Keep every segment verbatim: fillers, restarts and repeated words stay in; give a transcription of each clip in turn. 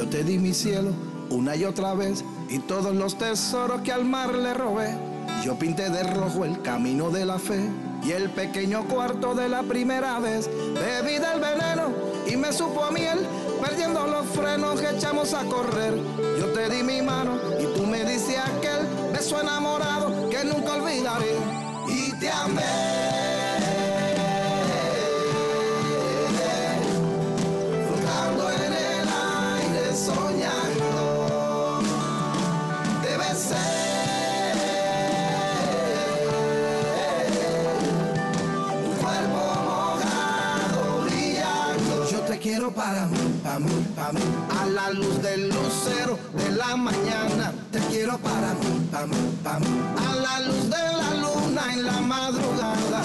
Yo te di mi cielo una y otra vez y todos los tesoros que al mar le robé. Yo pinté de rojo el camino de la fe y el pequeño cuarto de la primera vez. Bebí del veneno y me supo a miel, perdiendo los frenos que echamos a correr. Yo te di mi mano y tú me diste aquel beso enamorado que nunca olvidaré. Y te amé. Soñando, te besé, un cuerpo mojado brillando. Yo te quiero para mí, para mí, para mí, a la luz del lucero de la mañana. Te quiero para mí, para mí, para mí, a la luz de la luna en la madrugada.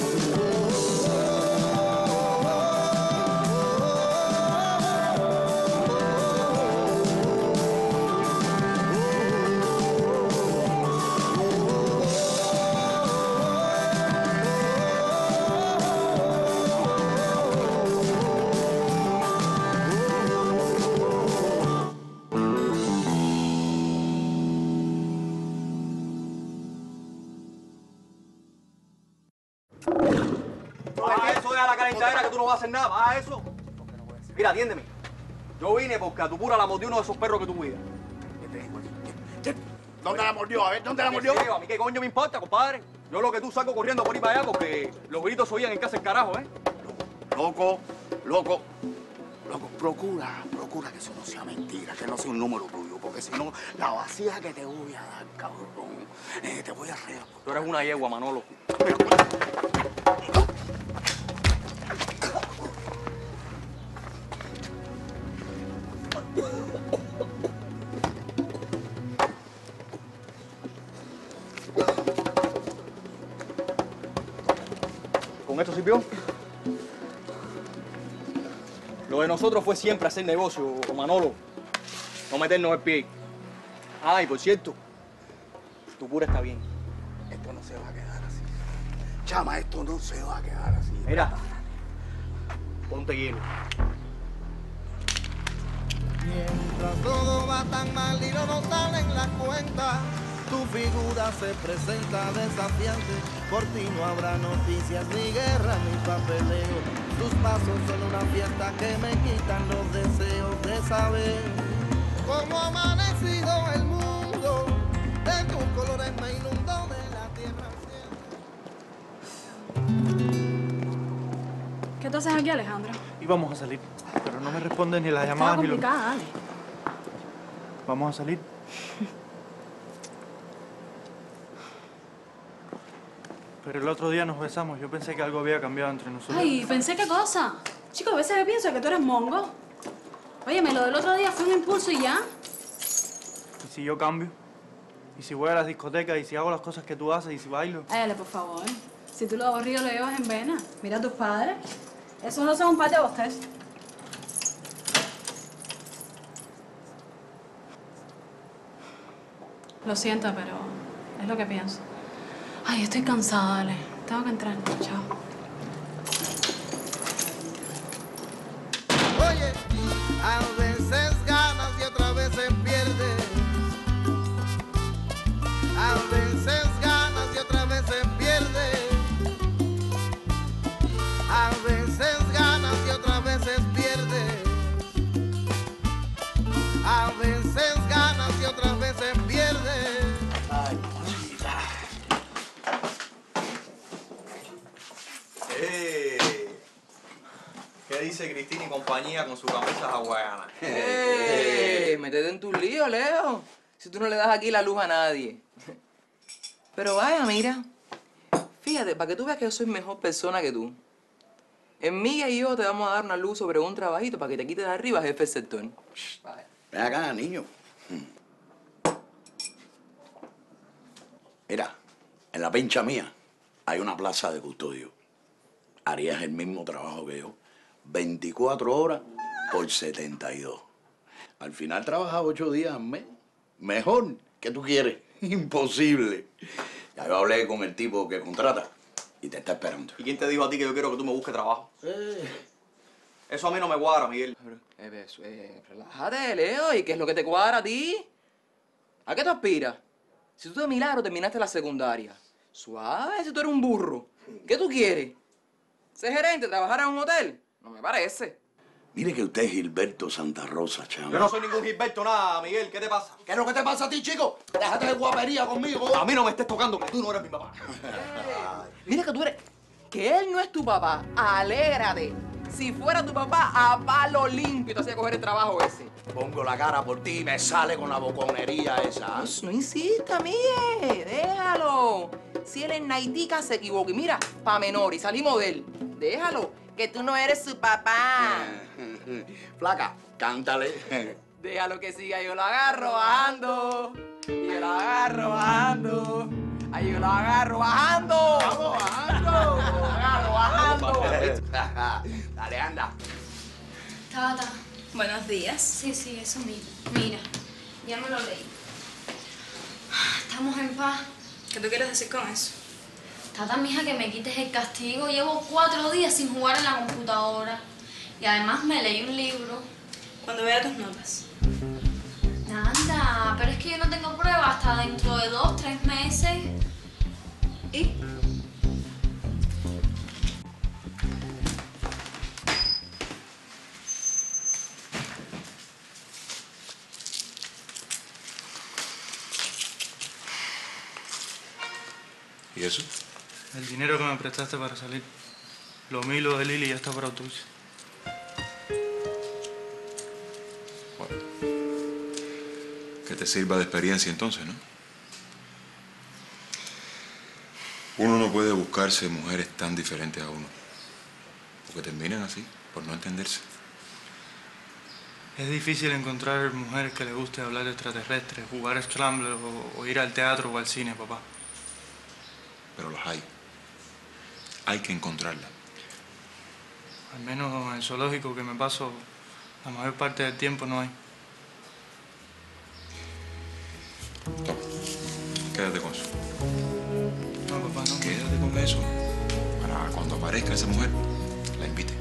Que tú no vas a hacer nada, baja eso. Mira, atiéndeme. Yo vine porque a tu pura la mordió uno de esos perros que tú cuidas. ¿Dónde la mordió? A ver, ¿dónde la mordió? A mí qué coño me importa, compadre. Yo lo que tú saco corriendo por ir para allá porque los gritos se oían en casa el carajo, ¿eh? Loco, loco, loco, procura, procura que eso no sea mentira, que no sea un número tuyo, porque si no, la vacía que te voy a dar, cabrón, eh, te voy a reír. Tú eres una yegua, Manolo. Mira, ¿Con esto sirvió? Lo de nosotros fue siempre hacer negocio, Manolo. No meternos el pie. Ah, y por cierto, tu cura está bien. Esto no se va a quedar así. Chama, esto no se va a quedar así. Mira, ponte hielo. Mientras todo va tan mal y no nos salen las cuentas, tu figura se presenta desafiante. Por ti no habrá noticias, ni guerra, ni papeleo. Tus pasos son una fiesta que me quitan los deseos de saber cómo ha amanecido el mundo. De tus colores me inundó de la tierra al cielo. ¿Qué tú haces aquí, Alejandro? Íbamos a salir, pero no me responden ni las Estaba llamadas ni los... complicada, Ale. Vamos a salir. Pero el otro día nos besamos. Yo pensé que algo había cambiado entre nosotros. Ay, pensé qué cosa. Chico, a veces yo pienso que tú eres mongo. Óyeme, lo del otro día fue un impulso y ya. ¿Y si yo cambio? ¿Y si voy a las discotecas? ¿Y si hago las cosas que tú haces? ¿Y si bailo? Ay, Ale, por favor. Si tú lo aburrido lo llevas en vena. Mira a tus padres. Esos no son un par de bostezos. Lo siento, pero es lo que pienso. Ay, estoy cansada, Ale. Tengo que entrar. Chao. Oye, a veces ganas y otras veces pierdes. A veces ganas y otras veces pierdes. A veces ganas y otras veces pierdes. A veces ganas y otras veces pierdes. Ay, mamacita. Eh, ¿Qué dice Cristina y compañía con su camisa hawaiana? ¡Eh! Métete en tu lío, Leo. Si tú no le das aquí la luz a nadie. Pero vaya, mira. Fíjate, para que tú veas que yo soy mejor persona que tú. Emilia y yo te vamos a dar una luz sobre un trabajito para que te quites de arriba, jefe del sector. Vaya. Ven acá, niño. Mira, en la pincha mía hay una plaza de custodio. Harías el mismo trabajo que yo. veinticuatro horas por setenta y dos. Al final trabajas ocho días al mes. Mejor. ¿Qué tú quieres? Imposible. Ya yo hablé con el tipo que contrata y te está esperando. ¿Y quién te dijo a ti que yo quiero que tú me busques trabajo? Eh, Eso a mí no me cuadra, Miguel. Pero, eh, eh, relájate, Leo. ¿Y qué es lo que te cuadra a ti? ¿A qué tú aspiras? Si tú de milagro terminaste la secundaria, suave si tú eres un burro. ¿Qué tú quieres? ¿Ser gerente, trabajar en un hotel? No me parece. Mire que usted es Gilberto Santa Rosa, chamo. Yo no soy ningún Gilberto, nada, Miguel. ¿Qué te pasa? ¿Qué es lo que te pasa a ti, chico? Déjate de guapería conmigo. A mí no me estés tocando, que tú no eres mi papá. Mira que tú eres... Que él no es tu papá. Alégrate. Si fuera tu papá, a palo limpio te hacía coger el trabajo ese. Pongo la cara por ti y me sale con la boconería esa. No, no insista, Miguel. Déjalo. Si él en Naitica se equivoca. Y mira, pa' menor y salimos de él. Déjalo, que tú no eres su papá. Flaca, cántale. Déjalo que siga, yo lo agarro bajando. Yo lo agarro bajando. Ay, yo lo agarro bajando. Vamos bajando. Lo agarro bajando. Dale, anda. Tata. Buenos días. Sí, sí, eso mismo. Mira, ya me lo leí. Estamos en paz. ¿Qué tú quieres decir con eso? Tata, mija, que me quites el castigo. Llevo cuatro días sin jugar en la computadora. Y además me leí un libro. Cuando vea tus notas. Anda, pero es que yo no tengo prueba hasta dentro de dos, tres meses. ¿Y? ¿Y eso? El dinero que me prestaste para salir. Lo mío y lo de Lili ya está para autopsia. Bueno. Que te sirva de experiencia entonces, ¿no? Uno no puede buscarse mujeres tan diferentes a uno. Porque terminan así, por no entenderse. Es difícil encontrar mujeres que les guste hablar extraterrestre, jugar Scramble o, o ir al teatro o al cine, papá. Pero los hay. Hay que encontrarlas. Al menos en el zoológico que me paso la mayor parte del tiempo no hay. Toma, quédate con eso. No, papá, no. Quédate con eso. Para cuando aparezca esa mujer, la invite.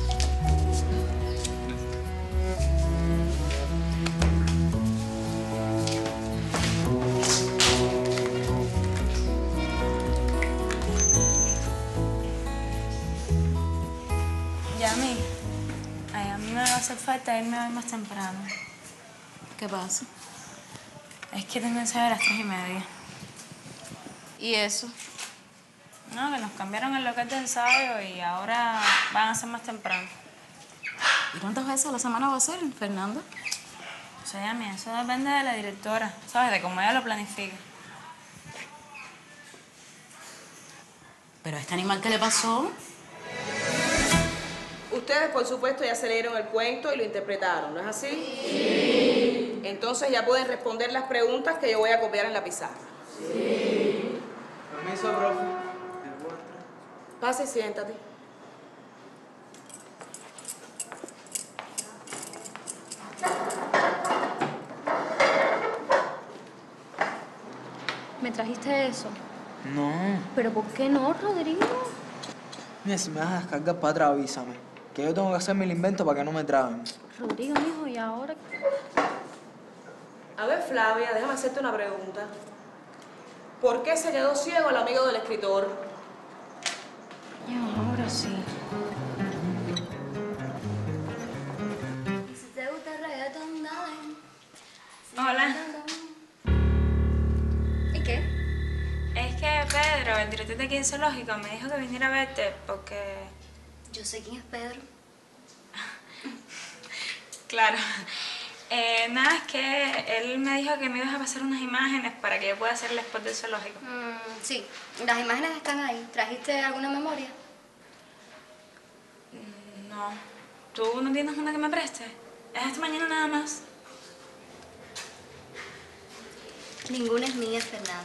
Yami, ay, a mí me va a hacer falta irme hoy más temprano. ¿Qué pasa? Es que tengo ensayo a las tres y media. ¿Y eso? No, que nos cambiaron el local de ensayo y ahora van a ser más temprano. ¿Y cuántas veces a la semana va a ser, Fernanda? O sea, Yami, eso depende de la directora, ¿sabes? De cómo ella lo planifique. ¿Pero a este animal qué le pasó? Ustedes, por supuesto, ya se leyeron el cuento y lo interpretaron, ¿no es así? Sí. Entonces ya pueden responder las preguntas que yo voy a copiar en la pizarra. Sí. Permiso, profe. Pase y siéntate. ¿Me trajiste eso? No. ¿Pero por qué no, Rodrigo? Mira, si me vas a descargar para atrás, avísame. Que yo tengo que hacerme el invento para que no me traben. Rodrigo, mijo, ¿y ahora? A ver, Flavia, déjame hacerte una pregunta. ¿Por qué se quedó ciego el amigo del escritor? Yo, ahora sí. Hola. ¿Y qué? Es que Pedro, el director de aquí en zoológico, me dijo que viniera a verte porque... Yo sé quién es Pedro. Claro. Eh, nada, es que él me dijo que me ibas a pasar unas imágenes para que yo pueda hacer el spot del zoológico. Mm, sí, las imágenes están ahí. ¿Trajiste alguna memoria? No. ¿Tú no tienes una que me preste? Es esta mañana nada más. Ninguna es mía, Fernanda.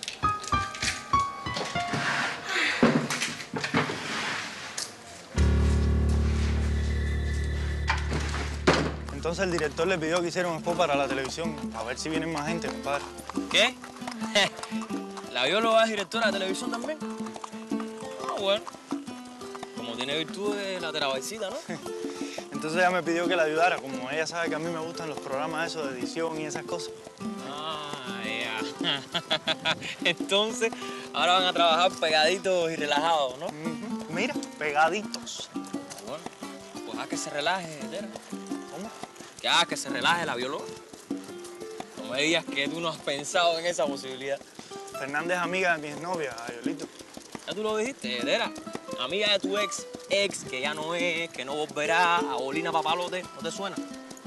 Entonces el director le pidió que hiciera un spot para la televisión, a ver si vienen más gente, compadre. ¿Qué? ¿La bióloga es directora de televisión también? Ah, bueno. Como tiene virtud de la terabaicita, ¿no? Entonces ella me pidió que la ayudara, como ella sabe que a mí me gustan los programas esos de edición y esas cosas. Ah, ya. Entonces, ahora van a trabajar pegaditos y relajados, ¿no? Uh-huh. Mira, pegaditos. Bueno, pues haz que se relaje, Tera. ¿Cómo? Que haga que se relaje la bióloga. No me digas que tú no has pensado en esa posibilidad. Fernanda es amiga de mi exnovia, Ayolito. Ya tú lo dijiste, Tera. Amiga de tu ex, ex, que ya no es, que no volverá, a Bolina Papalote. ¿No te suena?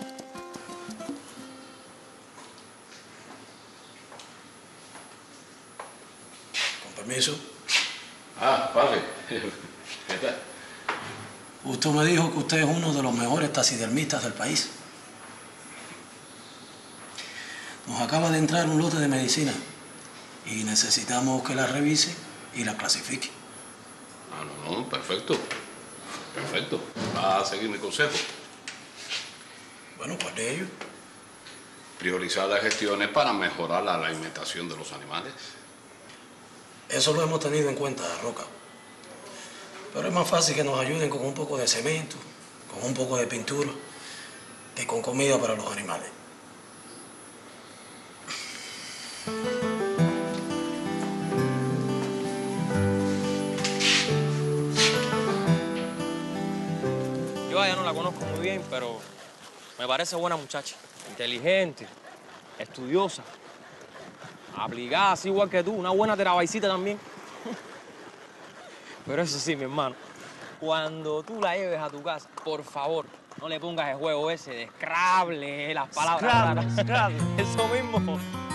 Con permiso. Ah, padre. ¿Qué tal? Usted me dijo que usted es uno de los mejores taxidermistas del país. Nos acaba de entrar un lote de medicina y necesitamos que la revise y la clasifique. Ah, no, no, perfecto. Perfecto. ¿Va a seguir mi consejo? Bueno, ¿cuál de ellos? Priorizar las gestiones para mejorar la alimentación de los animales. Eso lo hemos tenido en cuenta, Roca. Pero es más fácil que nos ayuden con un poco de cemento, con un poco de pintura, que con comida para los animales. Yo a ella no la conozco muy bien, pero me parece buena muchacha. Inteligente, estudiosa, aplicada, así igual que tú. Una buena terabaicita también. Pero eso sí, mi hermano, cuando tú la lleves a tu casa, por favor, no le pongas el juego ese de Scrabble, las palabras raras. Scrabble. Eso mismo. No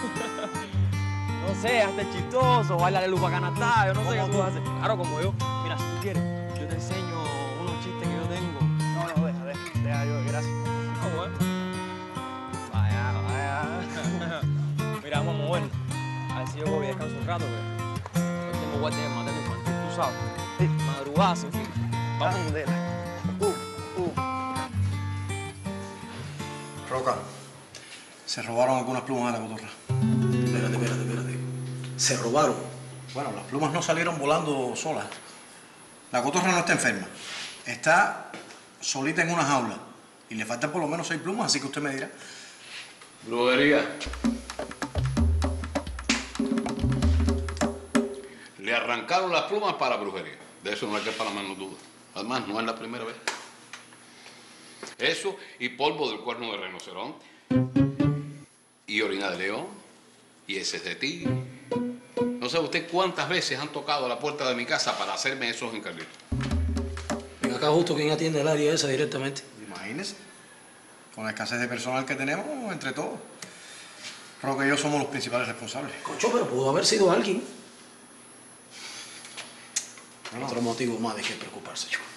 sé, hazte chistoso, bailale lupa canastá, yo no sé qué tú haces. Claro, como yo. Mira, si tú quieres, yo te enseño unos chistes que yo tengo. No, no, deja, deja, deja yo, gracias. Ah, bueno. Vaya, vaya. Mira, vamos a movernos. A ver si yo voy y descanso un rato, que hoy tengo guardia de materno infantil, tú sabes. Sí. Madrugada, sin fin. Vamos. Candela. Uh, uh. Roca, se robaron algunas plumas de la cotorra. Espérate, espérate, espérate. ¿Se robaron? Bueno, las plumas no salieron volando solas. La cotorra no está enferma. Está solita en una jaula. Y le faltan por lo menos seis plumas, así que usted me dirá. Brujería. Le arrancaron las plumas para brujería. De eso no hay que para la menor duda. Además, no es la primera vez. Eso y polvo del cuerno de rinoceronte. Y orina de león. Y heces de tigre. No sabe usted cuántas veces han tocado la puerta de mi casa para hacerme esos encarguitos. Venga acá justo quien atiende el área esa directamente. Imagínese. Con la escasez de personal que tenemos, entre todos. Roca y yo somos los principales responsables. Concho, pero pudo haber sido alguien. No, no. Otro motivo más de qué preocuparse, chico.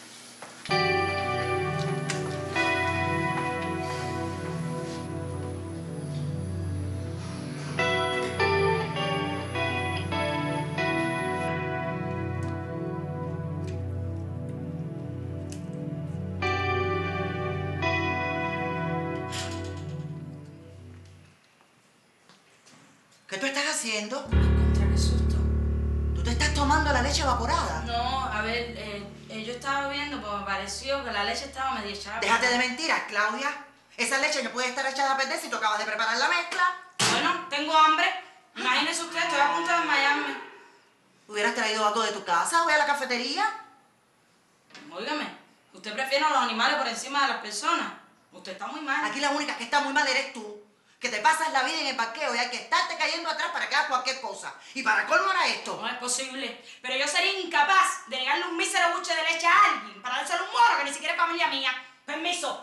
¿Qué tú estás haciendo? Contra, qué susto. ¿Tú te estás tomando la leche evaporada? No, a ver, eh, eh, yo estaba viendo, pues me pareció que la leche estaba medio echada. Déjate de mentiras, Claudia. Esa leche no puede estar echada a perder si tú acabas de preparar la mezcla. Bueno, tengo hambre. Imagínese usted, estoy a punto de desmayarme. ¿Hubieras traído algo de tu casa? ¿Voy a la cafetería? Óigame, usted prefiere a los animales por encima de las personas. Usted está muy mal. Aquí la única que está muy mal eres tú. Que te pasas la vida en el parqueo y hay que estarte cayendo atrás para que hagas cualquier cosa. Y para colmo era esto. No es posible. Pero yo sería incapaz de negarle un mísero buche de leche a alguien para dárselo un moro que ni siquiera es familia mía. Permiso.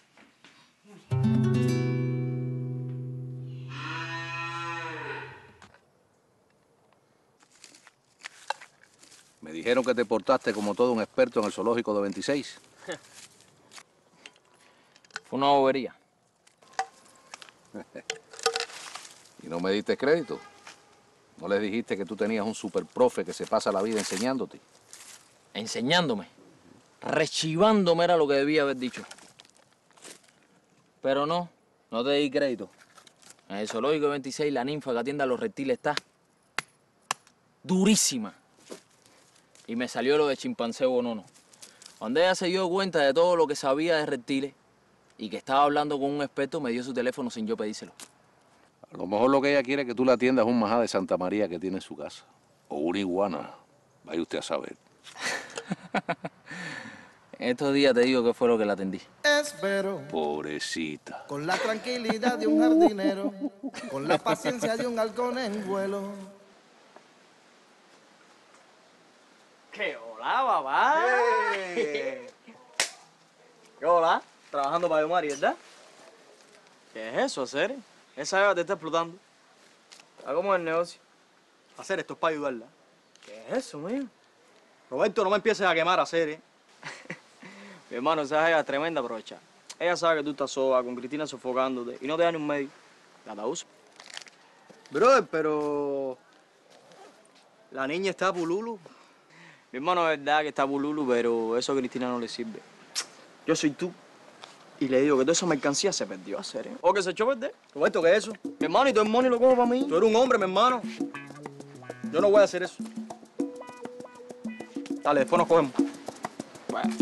Me dijeron que te portaste como todo un experto en el zoológico de veintiséis. Fue una bobería. ¿Y no me diste crédito? ¿No les dijiste que tú tenías un super profe que se pasa la vida enseñándote? Enseñándome. Rechivándome era lo que debía haber dicho. Pero no, no te di crédito. En el zoológico de veintiséis la ninfa que atiende a los reptiles está durísima. Y me salió lo de chimpancé bonono. Cuando ella se dio cuenta de todo lo que sabía de reptiles y que estaba hablando con un experto, me dio su teléfono sin yo pedírselo. A lo mejor lo que ella quiere es que tú le atiendas un majá de Santa María que tiene en su casa. O una iguana. Vaya usted a saber. En estos días te digo que fue lo que la atendí. Espero. Pobrecita. Con la tranquilidad de un jardinero, con la paciencia de un halcón en vuelo. ¡Qué hola, papá! ¡Eh! ¿Qué hola? Trabajando para Yomari, ¿verdad? ¿Qué es eso, hacer? Esa jeva te está explotando. ¿A cómo es el negocio? Hacer esto es para ayudarla. ¿Qué es eso, mío? Roberto, no me empieces a quemar a hacer, ¿eh? Mi hermano, esa jeva es tremenda aprovechar. Ella sabe que tú estás sola, con Cristina sofocándote, y no te da ni un medio. La te usa. Brother, pero... La niña está pululu. Mi hermano, es verdad que está bululu, pero eso a Cristina no le sirve. Yo soy tú. Y le digo que toda esa mercancía se perdió a hacer, ¿eh? O que se echó a perder. Roberto, ¿qué es eso? Mi hermano, y todo el money lo cojo para mí. Tú eres un hombre, mi hermano. Yo no voy a hacer eso. Dale, después nos cogemos. Bueno.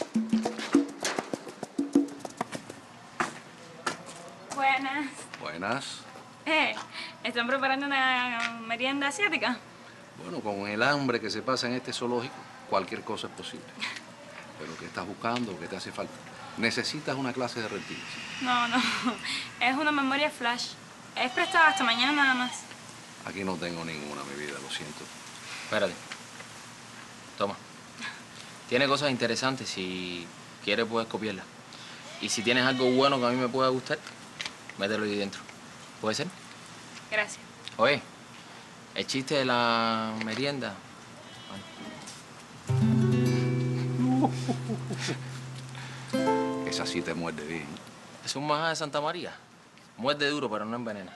Buenas. Buenas. Eh, ¿están preparando una merienda asiática? Bueno, con el hambre que se pasa en este zoológico, cualquier cosa es posible. Pero ¿qué estás buscando? ¿Qué te hace falta? Necesitas una clase de reptiles. No, no. Es una memoria flash. Es prestada hasta mañana nada más. Aquí no tengo ninguna, mi vida, lo siento. Espérate. Toma. Tiene cosas interesantes. Si quieres, puedes copiarlas. Y si tienes algo bueno que a mí me pueda gustar, mételo ahí dentro. ¿Puede ser? Gracias. Oye, el chiste de la merienda. Esa sí te muerde bien. Es un majá de Santa María. Muerde duro, pero no envenena.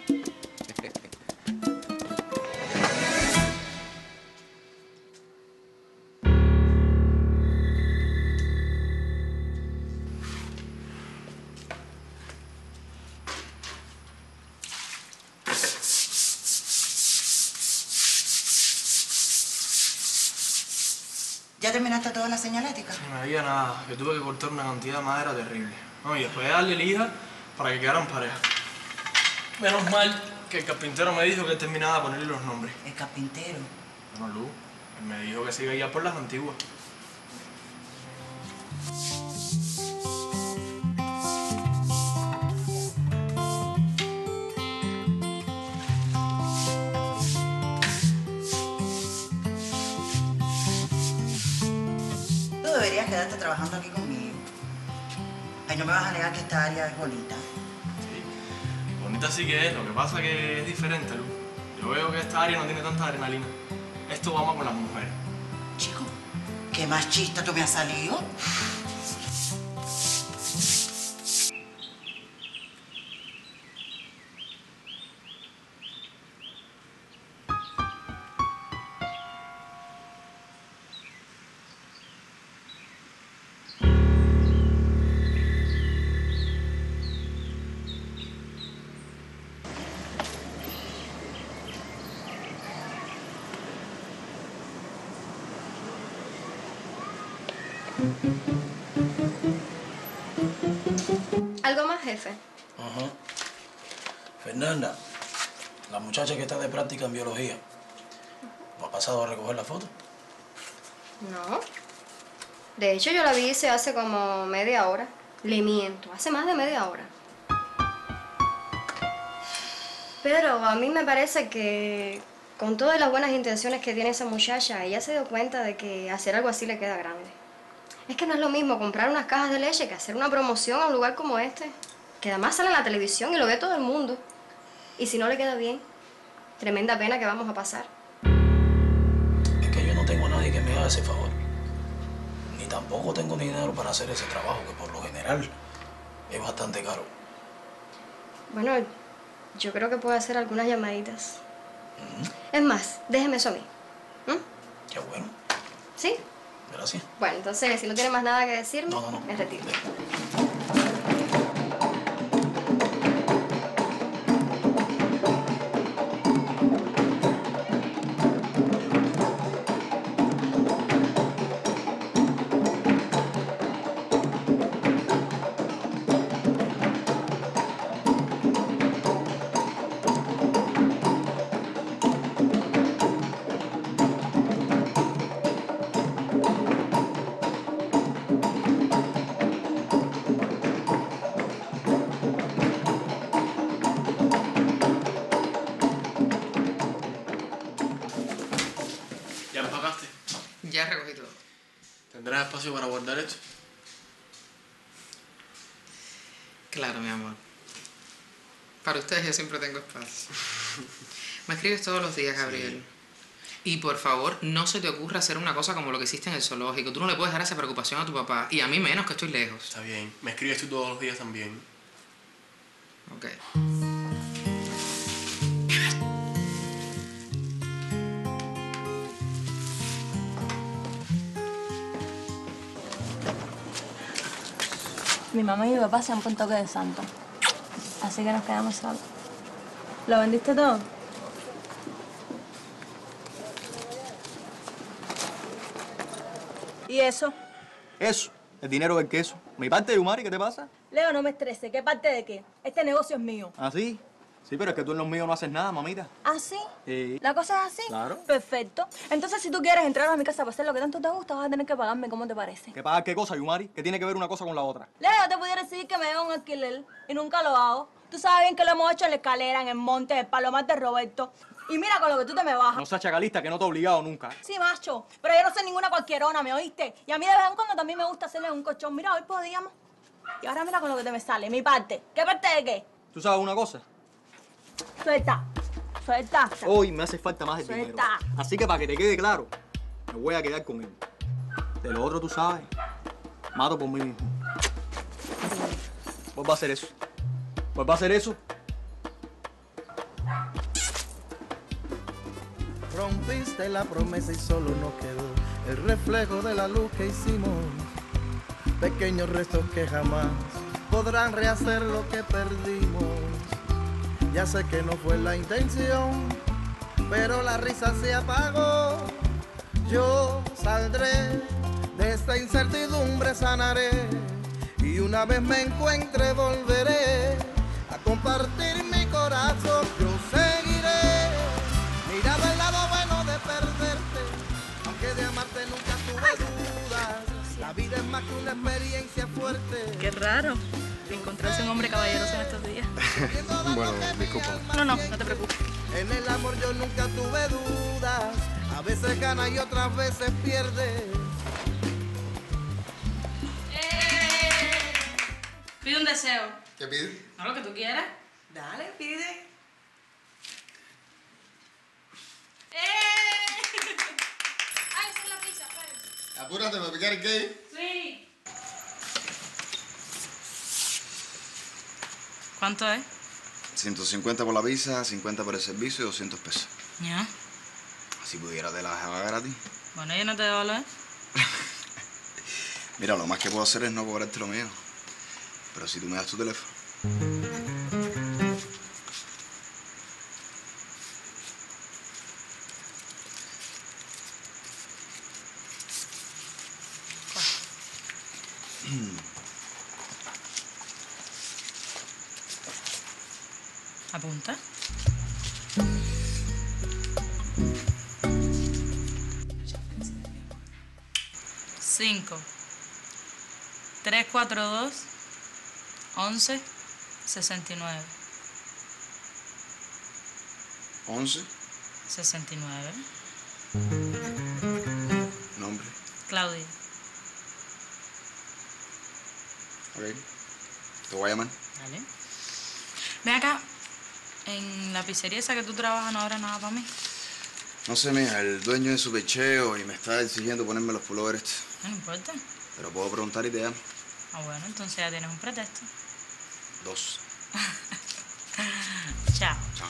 ¿Ya terminaste toda la señalética? No había nada, que tuve que cortar una cantidad de madera terrible. No, y después darle lija para que quedaran parejas. Menos mal que el carpintero me dijo que él terminaba de ponerle los nombres. ¿El carpintero? Bueno, Lu, él me dijo que se iba a ir por las antiguas. Tú deberías quedarte trabajando aquí conmigo. Ay, no me vas a negar que esta área es bonita. Sí, bonita sí que es, lo que pasa que es diferente, Lu. Yo veo que esta área no tiene tanta adrenalina. Esto va más con las mujeres. Chico, ¿qué machista tú me has salido? ¿Algo más, jefe? Ajá. Fernanda, la muchacha que está de práctica en biología, ¿no ha pasado a recoger la foto? No. De hecho, yo la vi hace como media hora. Le miento, hace más de media hora. Pero a mí me parece que con todas las buenas intenciones que tiene esa muchacha, ella se dio cuenta de que hacer algo así le queda grande. Es que no es lo mismo comprar unas cajas de leche que hacer una promoción a un lugar como este, que además sale en la televisión y lo ve todo el mundo. Y si no le queda bien, tremenda pena que vamos a pasar. Es que yo no tengo a nadie que me haga ese favor. Ni tampoco tengo ni dinero para hacer ese trabajo, que por lo general es bastante caro. Bueno, yo creo que puedo hacer algunas llamaditas. Es más, déjeme eso a mí. ¿Mm? Qué bueno. ¿Sí? Gracias. Bueno, entonces, si no tiene más nada que decirme, No, no, no. me retiro. espacio para guardar esto? Claro, mi amor. Para ustedes yo siempre tengo espacio. Me escribes todos los días, Gabriel. Sí. Y por favor, no se te ocurra hacer una cosa como lo que hiciste en el zoológico. Tú no le puedes dar esa preocupación a tu papá. Y a mí menos, que estoy lejos. Está bien. Me escribes tú todos los días también. Ok. Mi mamá y mi papá se han puesto toque de santo. Así que nos quedamos solos. ¿Lo vendiste todo? ¿Y eso? Eso, el dinero del queso. Mi parte, Yumari, ¿qué te pasa? Leo, no me estrese. ¿Qué parte de qué? Este negocio es mío. ¿Ah, sí? Sí, pero es que tú en los míos no haces nada, mamita. ¿Ah, sí? Sí. ¿La cosa es así? Claro. Perfecto. Entonces, si tú quieres entrar a mi casa para hacer lo que tanto te gusta, vas a tener que pagarme. ¿Cómo te parece? ¿Qué pagar qué cosa, Yumari? ¿Qué tiene que ver una cosa con la otra? Leo, te pudiera decir que me dé un alquiler y nunca lo hago. Tú sabes bien que lo hemos hecho en la escalera, en el monte, en el palomar de Roberto. Y mira con lo que tú te me bajas. No seas chacalista, que no te he obligado nunca. Sí, macho. Pero yo no soy ninguna cualquierona, ¿me oíste? Y a mí de vez en cuando también me gusta hacerle un colchón. Mira, hoy podíamos. Y ahora mira con lo que te me sale. Mi parte. ¿Qué parte de qué? ¿Tú sabes una cosa? Suelta. Suelta. Hoy me hace falta más el Suelta. dinero. Así que para que te quede claro, me voy a quedar con él. De lo otro, tú sabes, mato por mí mismo. ¿Vos vas a hacer eso? ¿Vos vas a hacer eso? Rompiste la promesa y solo nos quedó el reflejo de la luz que hicimos. Pequeños restos que jamás podrán rehacer lo que perdimos. Ya sé que no fue la intención, pero la risa se apagó. Yo saldré de esta incertidumbre, sanaré. Y una vez me encuentre volveré a compartir mi corazón. Yo seguiré mirando el lado bueno de perderte, aunque de amarte nunca tuve dudas. La vida es más que una experiencia fuerte. Qué raro encontrarse un hombre caballeroso en estos días. Bueno, disculpa. No, no, no te preocupes. En el amor yo nunca tuve dudas. A veces gana y otras veces pierde. ¡Eh! Pide un deseo. ¿Qué pide? ¿No lo que tú quieras? Dale, pide. ¡Eh! ¡Ay, esa es la pizza! Espérense. Apúrate para picar el qué. Sí. ¿Cuánto es? ciento cincuenta por la pizza, cincuenta por el servicio y doscientos pesos. Ya. Si pudiera te la dejaba gratis. Bueno, yo no te debo lo, ¿eh? Mira, lo más que puedo hacer es no cobrarte lo mío. Pero si tú me das tu teléfono. Apunta. Cinco. Tres, cuatro, dos. Once. Sesenta y nueve. ¿Once? Sesenta y nueve. Nombre. Claudia. Ok. Te voy a llamar. Dale. Ven acá. En la pizzería esa que tú trabajas no habrá nada para mí. No sé, mija, el dueño es su pecheo y me está exigiendo ponerme los pullovers. No importa. Pero puedo preguntar y te llamo. Ah, bueno, entonces ya tienes un pretexto. Dos. Chao. Chao.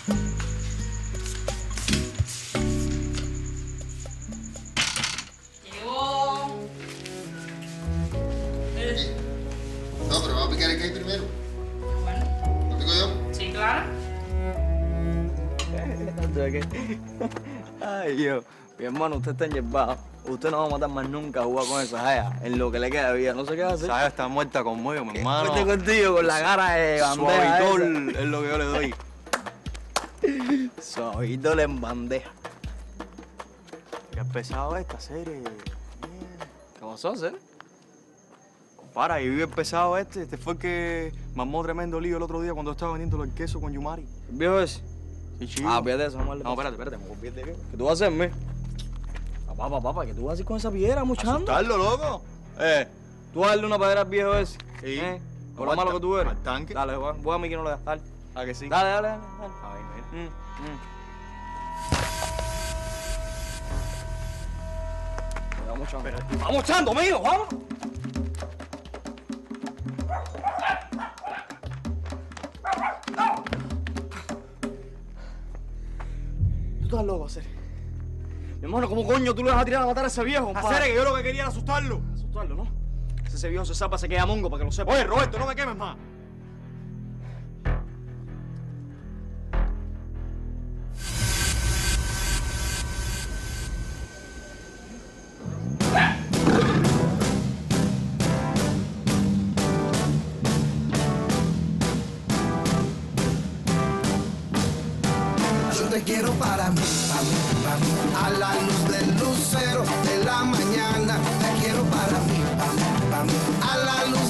Llegó. No, pero vamos a picar el cake primero. Bueno. ¿Lo pico yo? Sí, claro. Ay, yo, mi hermano, usted está enyerbado. Usted no va a matar más nunca a jugar con esa jaya en lo que le queda de vida. No sé qué hacer. Esa jaya está muerta conmigo, mi hermano. Fuerte contigo, con la cara de bandeja. Suavitol esa. es lo que yo le doy. Suavitol en bandeja. Qué pesado esta serie. ¿Qué pasó, hacer? Para, y vive el pesado este. Este fue el que mamó tremendo lío el otro día cuando estaba vendiendo el queso con Yumari. ¿El viejo ese? Sí, chico. Ah, fíjate eso, amor. No, espérate, espérate, me olvidé de qué. ¿Qué tú vas a hacerme? Papá, papá, papá, ¿qué tú vas a hacer con esa piedra, muchacho? Asustarlo, loco. Eh, ¿tú vas a darle una padera al viejo ese? Sí. ¿Eh? Por No, lo malo al que tú eres. al tanque. Dale, voy, voy a mí que no le das. Dale. ¿A que sí? Dale, dale, dale. dale. Ay, mira. Mm, mm. Vamos echando. Vamos echando, mijo, vamos. Tú estás loco, Acere. Mi hermano, ¿cómo coño tú le vas a tirar a matar a ese viejo, compadre? Acere, que yo lo que quería era asustarlo. Asustarlo, ¿no? Si ese viejo se zapa, se queda mongo, para que lo sepa. Oye, Roberto, no me quemes más. Yo te quiero para mí, para mí, para mí, a la luz del lucero de la mañana. Te quiero para mí, para mí, para mí, a la luz